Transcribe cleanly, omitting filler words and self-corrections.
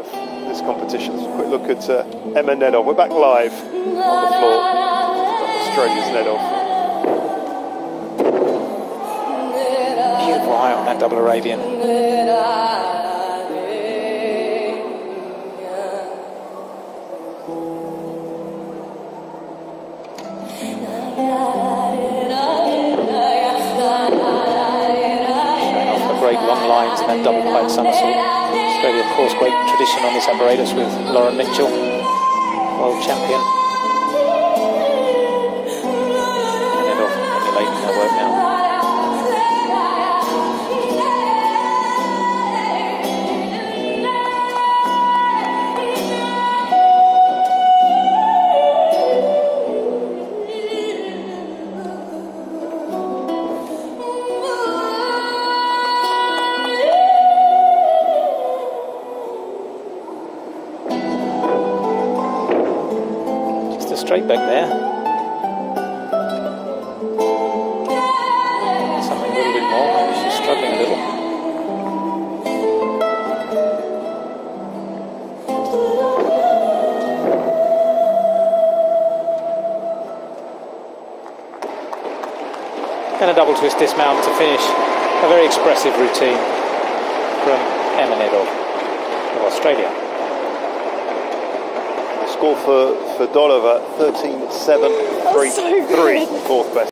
of this competition. Let's have a quick look at Emma Nedov. We're back live on the floor. Australia's Nedov. Beautiful height on that double Arabian. Great long lines in that double pipe somersault. Australia, of course, great tradition on this apparatus with Lauren Mitchell, world champion. And they're off emulating their work now. Straight back there. Something a little bit more, maybe she's struggling a little. And a double twist dismount to finish. A very expressive routine from Emma Nedov of Australia. Score for Dolova, 13.733, fourth best.